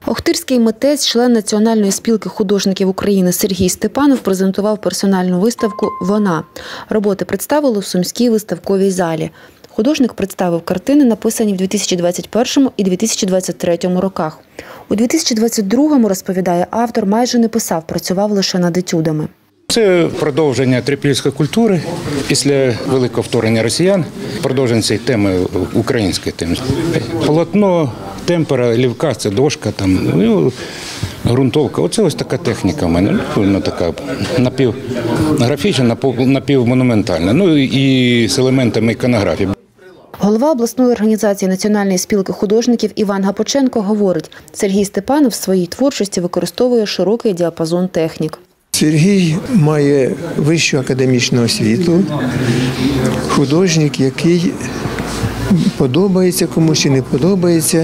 Охтирський митець, член Національної спілки художників України Сергій Степанов презентував персональну виставку «Вона». Роботи представили в Сумській виставковій залі. Художник представив картини, написані в 2021 і 2023 роках. У 2022-му, розповідає автор, майже не писав, працював лише над етюдами. Це продовження трипільської культури після великого вторгнення росіян, продовження цієї теми, української теми. Полотно, темпера, лівка, це дошка, ґрунтовка. Оце ось така техніка в мене, вона така напівграфічна, напівмонументальна, і з елементами іконографії. Голова обласної організації Національної спілки художників Іван Гапоченко говорить, Сергій Степанов в своїй творчості використовує широкий діапазон технік. Сергій має вищу академічну освіту, художник, який подобається комусь чи не подобається,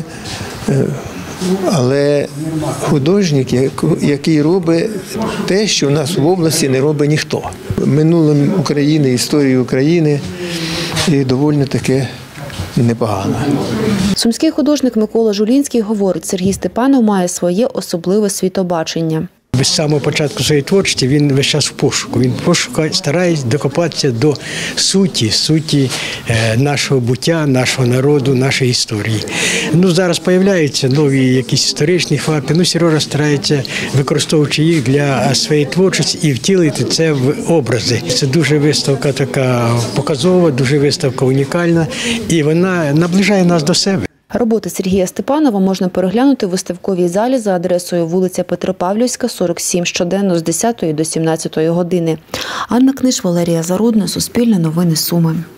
але художник, який робить те, що в нас в області не робить ніхто. Минуле України, історію України і доволі таке непогано. Сумський художник Микола Жулінський говорить, Сергій Степанов має своє особливе світобачення. З самого початку своєї творчості він весь час в пошуку. Він старається докопатися до суті нашого буття, нашого народу, нашої історії. Зараз з'являються нові якісь історичні факти. Сережа старається, використовуючи їх для своєї творчості, і втілити це в образи. Це дуже виставка така показова, дуже виставка унікальна, і вона наближає нас до себе. Роботи Сергія Степанова можна переглянути в виставковій залі за адресою вулиця Петропавлівська, 47, щоденно з 10 до 17 години. Анна Книж, Валерія Зарудна, Суспільне новини Суми.